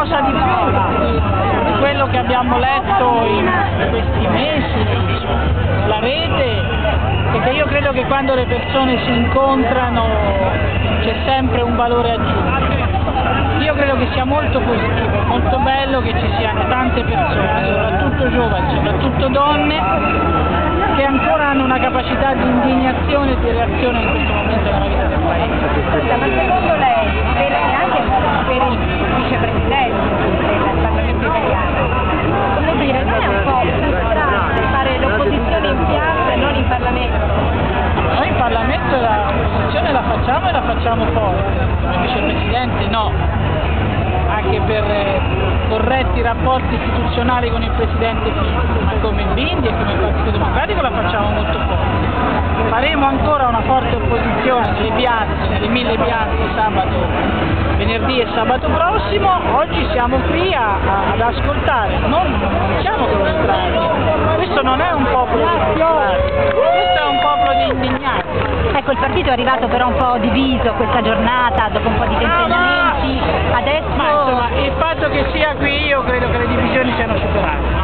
qualcosa di più di quello che abbiamo letto in questi mesi sulla rete, perché io credo che quando le persone si incontrano c'è sempre un valore aggiunto. Io credo che sia molto positivo, molto bello che ci siano tante persone, soprattutto giovani, soprattutto donne, che ancora hanno una capacità di indignazione e di reazione in questo momento nella vita del Paese. Ma secondo lei, anche per il vicepresidente del Parlamento italiano, come dire, non è un po' frustrante fare l'opposizione in piazza e non in Parlamento? Noi in Parlamento l'opposizione la facciamo e la facciamo fuori, come vicepresidente no, anche per corretti rapporti istituzionali con il Presidente Fico, ma come Bindi e come Partito Democratico la facciamo molto forte. Faremo ancora una forte opposizione nelle piazze, nelle 1000 piazze sabato, venerdì e sabato prossimo. Oggi siamo qui ad ascoltare, non siamo frustrati, questo non è un popolo di frustrati, questo è un popolo di indignati. Ecco, il partito è arrivato però un po' diviso questa giornata, dopo un po' di tentennamenti, adesso... Ma insomma, il fatto che sia qui io credo che le divisioni siano superate.